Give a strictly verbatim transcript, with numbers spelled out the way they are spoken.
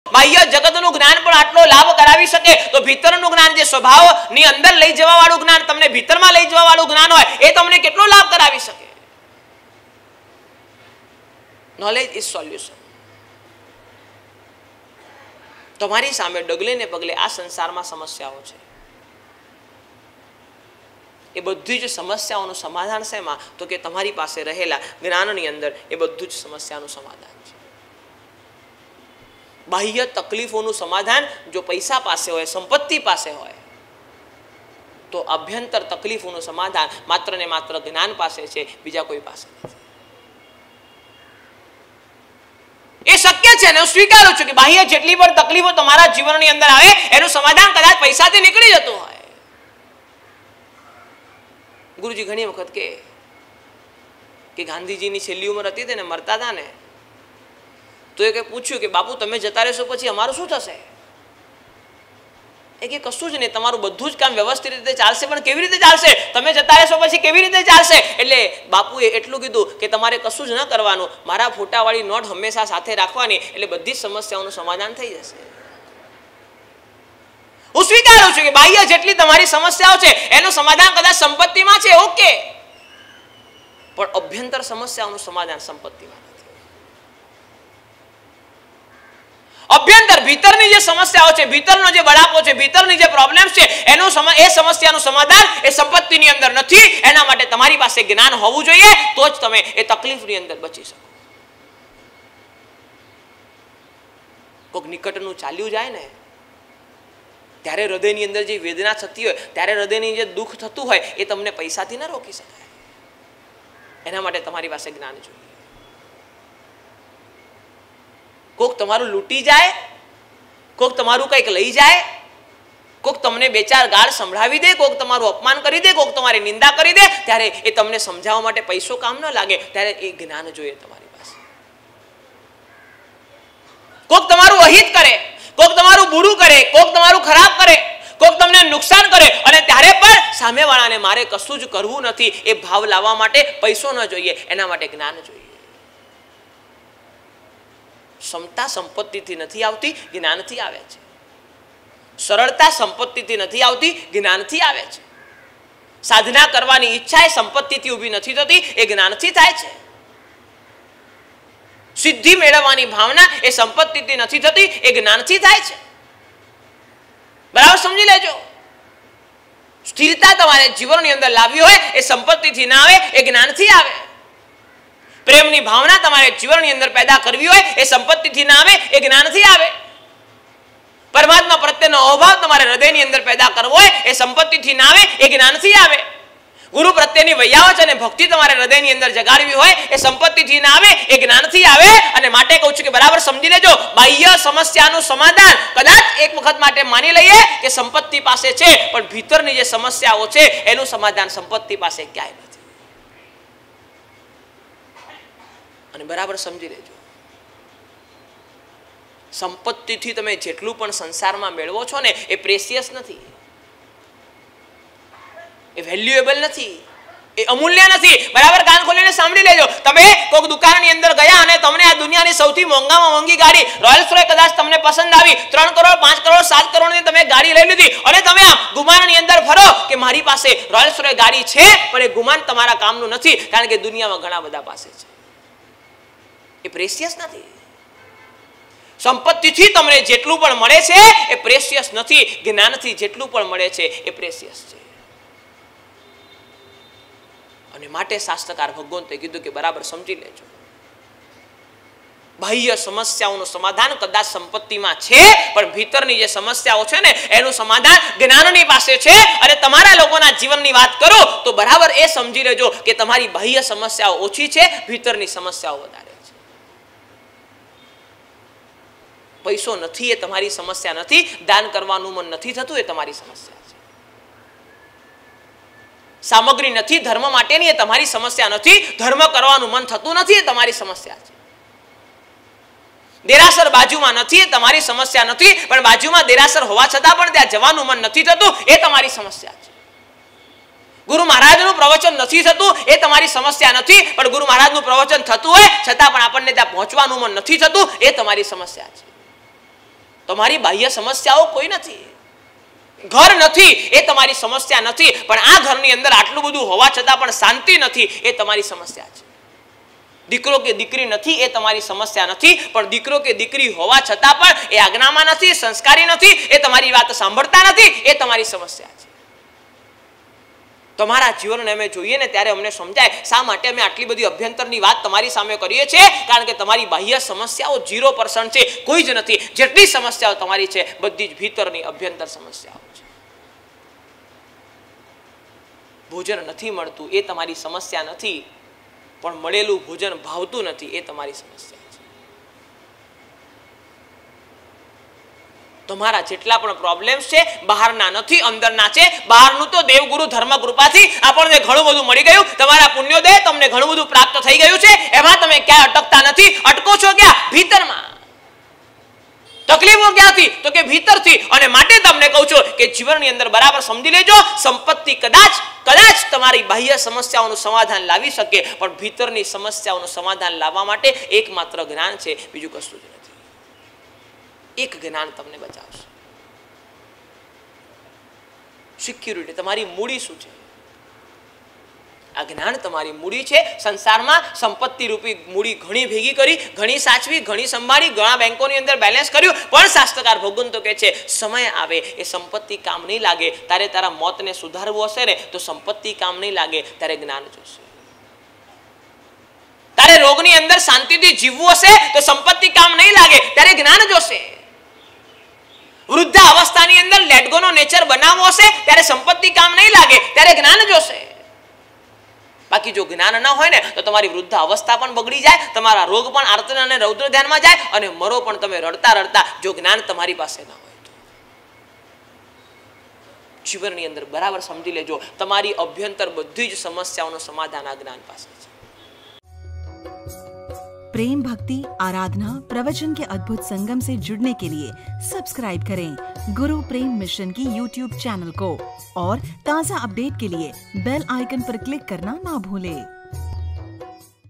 બાહ્ય જગતનું જ્ઞાન પણ આટલો લાભ કરાવી શકે તો ભીતરનું જ્ઞાન, જે સ્વભાવની અંદર લઈ જવા વાળું જ્ઞાન, તમને ભીતરમાં લઈ જવા વાળું જ્ઞાન હોય એ તમને કેટલો લાભ કરાવી શકે. Knowledge is solution. તમારી સામે ડગલે ને પગલે આ સંસારમાં સમસ્યાઓ છે. એ બધી જ સમસ્યાઓનું સમાધાન શેમાં? તો કે તમારી પાસે રહેલા જ્ઞાનની અંદર એ બધું જ સમસ્યાનું સમાધાન છે. બાહ્ય તકલીફોનું સમાધાન જો પૈસા પાસે હોય, સંપત્તિ પાસે હોય, તો અભ્યંતર તકલીફોનું સમાધાન માત્ર ને માત્ર જ્ઞાન પાસે છે, બીજા કોઈ પાસે નથી. એ શક્ય છે અને હું સ્વીકારું છું કે બાહ્ય જેટલી પણ તકલીફો તમારા જીવનની અંદર આવે એનું સમાધાન કદાચ પૈસાથી નીકળી જતું હોય. ગુરુજી ઘણી વખત કે કે ગાંધીજીની છેલ્લી ઉંમર હતી તેને મરતા હતા ને, તો એ પૂછ્યું કે બાપુ તમે જતા રહેશો પછી અમારું શું થશે? એ કે કશું જ નહીં, તમારું બધું જ કામ વ્યવસ્થિત રીતે ચાલશે. પણ કેવી રીતે ચાલશે? તમે જતા રહેશો પછી કેવી રીતે ચાલશે? એટલે બાપુએ એટલું કીધું કે તમારે કશું જ ન કરવાનું, મારા ફોટાવાળી નોટ હંમેશા સાથે રાખવાની, એટલે બધી જ સમસ્યાઓનું સમાધાન થઈ જશે. હું સ્વીકારું છું કે બાહ્ય જેટલી તમારી સમસ્યાઓ છે એનું સમાધાન કદાચ સંપત્તિમાં છે, ઓકે, પણ અભ્યંતર સમસ્યાઓનું સમાધાન સંપત્તિમાં નથી. અભ્યંતર ભીતરની જે સમસ્યાઓ છે, ભીતરનો જે બળાપો છે, ભીતરની જે પ્રોબ્લેમ્સ છે એનું એ સમસ્યાનું સમાધાન એ સંપત્તિની અંદર નથી. એના માટે તમારી પાસે જ્ઞાન હોવું જોઈએ, તો જ તમે એ તકલીફની અંદર બચી શકો. કોઈક નિકટનું ચાલ્યું જાય ને ત્યારે હૃદયની અંદર જે વેદના થતી હોય, ત્યારે હૃદયની જે દુઃખ થતું હોય એ તમને પૈસાથી ન રોકી શકાય. એના માટે તમારી પાસે જ્ઞાન જોઈએ. કોક તમારું લૂંટી જાય, કોક તમારું કંઈક લઈ જાય, કોક તમને બે ચાર ગાળ સંભળાવી દે, કોક તમારું અપમાન કરી દે, કોક તમારી નિંદા કરી દે, ત્યારે એ તમને સમજાવવા માટે પૈસો કામ ન લાગે. ત્યારે એ જ્ઞાન જોઈએ તમારી પાસે. કોક તમારું અહિત કરે, કોક તમારું બુરું કરે, કોક તમારું ખરાબ કરે, કોક તમને નુકસાન કરે, અને ત્યારે પણ સામેવાળાને મારે કશું જ કરવું નથી એ ભાવ લાવવા માટે પૈસો ન જોઈએ, એના માટે જ્ઞાન જોઈએ. ક્ષમતા સંપત્તિથી નથી આવતી, જ્ઞાનથી આવે છે. સરળતા સંપત્તિથી નથી આવતી, જ્ઞાનથી આવે છે. સાધના કરવાની ઈચ્છા એ સંપત્તિથી ઊભી નથી થતી, એ જ્ઞાનથી થાય છે. સિદ્ધિ મેળવવાની ભાવના એ સંપત્તિથી નથી થતી, એ જ્ઞાનથી થાય છે. બરાબર સમજી લેજો. સ્થિરતા તમારે જીવનની અંદર લાવવી હોય એ સંપત્તિથી ના આવે, એ જ્ઞાનથી આવે. પ્રેમની ભાવના તમારે જીવનની અંદર પેદા કરવી હોય એ સંપત્તિથી ના આવે, એ જ્ઞાનથી આવે. પરમાત્મા પ્રત્યેનો અભાવ તમારે હૃદયની અંદર પેદા કરવો હોય એ સંપત્તિથી ના આવે, એ જ્ઞાનથી આવે. ગુરુ પ્રત્યેની વૈયાવચ અને ભક્તિ તમારે હૃદયની અંદર જગાડવી હોય એ સંપત્તિથી ના આવે, એ જ્ઞાનથી આવે. અને માટે કહું છું કે બરાબર સમજી લેજો, બાહ્ય સમસ્યાનું સમાધાન કદાચ એક વખત માટે માની લઈએ કે સંપત્તિ પાસે છે, પણ ભીતરની જે સમસ્યાઓ છે એનું સમાધાન સંપત્તિ પાસે ક્યાંય નથી. અને બરાબર સમજી લેજો, સંપત્તિથી તમે જેટલું પણ સંસારમાં મેળવો છો ને એ પ્રેશિયસ નથી, એ વેલ્યુએબલ નથી, એ અમૂલ્ય નથી. બરાબર કાન ખોલીને સાંભળી લેજો. તમે કોઈક દુકાનની અંદર ગયા અને તમને આ દુનિયાની સૌથી મોંઘામાં મોંઘી ગાડી રોયલ્સ રોય કદાચ તમને પસંદ આવી, ત્રણ કરોડ પાંચ કરોડ સાત કરોડની તમે ગાડી લઈ લીધી, અને તમે આમ ગુમાનની અંદર ફરો કે મારી પાસે રોયલ્સ રોય ગાડી છે, પણ એ ગુમાન તમારા કામનું નથી, કારણ કે દુનિયામાં ઘણા બધા પાસે છે. એ પ્રેશિયસ નથી. સંપત્તિથી તમને જેટલું પણ મળે છે એ પ્રેશિયસ નથી, જ્ઞાનથી જેટલું પણ મળે છે એ પ્રેશિયસ છે. અને માટે શાસ્ત્રકાર ભગવંતે કીધું કે બરાબર સમજી લેજો, બાહ્ય સમસ્યાઓનું સમાધાન કદાચ સંપત્તિમાં છે, પણ ભીતરની જે સમસ્યાઓ છે ને એનું સમાધાન જ્ઞાનની પાસે છે. અને તમારા લોકોના જીવનની વાત કરો તો બરાબર એ સમજી લેજો કે તમારી બાહ્ય સમસ્યાઓ ઓછી છે, ભીતરની સમસ્યાઓ વધારે છે. પૈસો નથી એ તમારી સમસ્યા નથી, દાન કરવાનું મન નથી થતું એ તમારી સમસ્યા છે. સામગ્રી નથી ધર્મ માટેની એ તમારી સમસ્યા નથી, ધર્મ કરવાનું મન થતું નથી એ તમારી સમસ્યા છે. દેરાસર બાજુમાં નથી એ તમારી સમસ્યા નથી, પણ બાજુમાં દેરાસર હોવા છતાં પણ ત્યાં જવાનું મન નથી થતું એ તમારી સમસ્યા છે. ગુરુ મહારાજનું પ્રવચન નથી થતું એ તમારી સમસ્યા નથી, પણ ગુરુ મહારાજનું પ્રવચન થતું હોય છતાં પણ આપણને ત્યાં પહોંચવાનું મન નથી થતું એ તમારી સમસ્યા છે. તમારી બાહ્ય સમસ્યાઓ કોઈ નથી. ઘર નથી એ તમારી સમસ્યા નથી, પણ આ ઘરની અંદર આટલું બધું હોવા છતાં પણ શાંતિ નથી એ તમારી સમસ્યા છે. દીકરો કે દીકરી નથી એ તમારી સમસ્યા નથી, પણ દીકરો કે દીકરી હોવા છતાં પણ એ આજ્ઞામાં નથી, સંસ્કારી નથી, એ તમારી વાત સાંભળતા નથી, એ તમારી સમસ્યા છે. તમારા જીવનને અમે જોઈએ ને ત્યારે અમને સમજાય શા માટે અમે આટલી બધી અભ્યંતરની વાત તમારી સામે કરીએ છીએ. કારણ કે તમારી બાહ્ય સમસ્યાઓ ઝીરો પર્સન્ટ છે, કોઈ જ નથી. જેટલી સમસ્યાઓ તમારી છે બધી જ ભીતરની અભ્યંતર સમસ્યાઓ છે. ભોજન નથી મળતું એ તમારી સમસ્યા નથી, પણ મળેલું ભોજન ભાવતું નથી એ તમારી સમસ્યા છે. તમારા જેટલા પણ પ્રોબ્લેમ્સ છે બહારના નથી, અંદરના છે. બહારનું તો દેવગુરુ ધર્મ કૃપાથી આપણને ઘણું બધું મળી ગયું. તમારા પુણ્યોદય તમને ઘણું બધું પ્રાપ્ત થઈ ગયું છે. એમાં તમે ક્યાં અટકતા નથી. અટકો છો ક્યાં? ભીતરમાં. તકલીફો ક્યાંથી? તો કે ભીતરથી. અને માટે તમને કહું છું કે જીવનની અંદર બરાબર સમજી લેજો, સંપત્તિ કદાચ કદાચ તમારી બાહ્ય સમસ્યાઓનું સમાધાન લાવી શકે, પણ ભીતરની સમસ્યાઓનું સમાધાન લાવવા માટે એકમાત્ર જ્ઞાન છે, બીજું કશું જ નથી. એક જ્ઞાન તમને બચાવશે. સિક્યુરિટી, તમારી મૂડી શું છે? આ જ્ઞાન તમારી મૂડી છે. સંસારમાં સંપત્તિ રૂપી મૂડી ઘણી ભેગી કરી, ઘણી સાચવી, ઘણી સંભાળી, ઘણા બેંકોની અંદર બેલેન્સ કર્યું, પણ શાસ્ત્રકાર ભગવંતો કહે છે સમય આવે એ સંપત્તિ કામ નહીં લાગે. તારે તારા મોતને સુધારવું હશે ને તો સંપત્તિ કામ નહીં લાગે, તારે જ્ઞાન જોશે. તારે રોગની અંદર શાંતિથી જીવવું હશે તો સંપત્તિ કામ નહીં લાગે, ત્યારે જ્ઞાન જોશે. વૃદ્ધા અવસ્થાની અંદર લેટગોનો નેચર બનાવવો હશે ત્યારે સંપત્તિ કામ નહીં લાગે, ત્યારે જ્ઞાન જોશે. બાકી જો જ્ઞાન ના હોય ને તો તમારી વૃદ્ધ અવસ્થા પણ બગડી જાય, તમારા રોગ પણ આર્તન અને રૌદ્ર ધ્યાનમાં જાય, અને મરો પણ તમે રડતા રડતા, જો જ્ઞાન તમારી પાસે ના હોય તો. જીવનની અંદર બરાબર સમજી લેજો, તમારી અભ્યંતર બધી જ સમસ્યાઓનું સમાધાન આ જ્ઞાન પાસે છે. प्रेम भक्ति आराधना प्रवचन के अद्भुत संगम से जुड़ने के लिए सब्सक्राइब करें गुरु प्रेम मिशन की यूट्यूब चैनल को, और ताज़ा अपडेट के लिए बेल आइकन पर क्लिक करना ना भूलें.